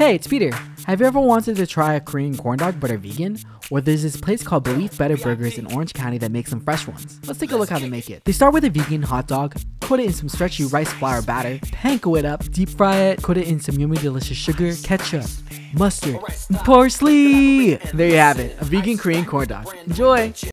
Hey, it's Peter. Have you ever wanted to try a Korean corn dog but are vegan? Well, there's this place called Belief Better Burgers in Orange County that makes some fresh ones. Let's take a look how they make it. They start with a vegan hot dog, coat it in some stretchy rice flour batter, panko it up, deep fry it, coat it in some yummy delicious sugar, ketchup, mustard, and parsley. There you have it, a vegan Korean corn dog. Enjoy!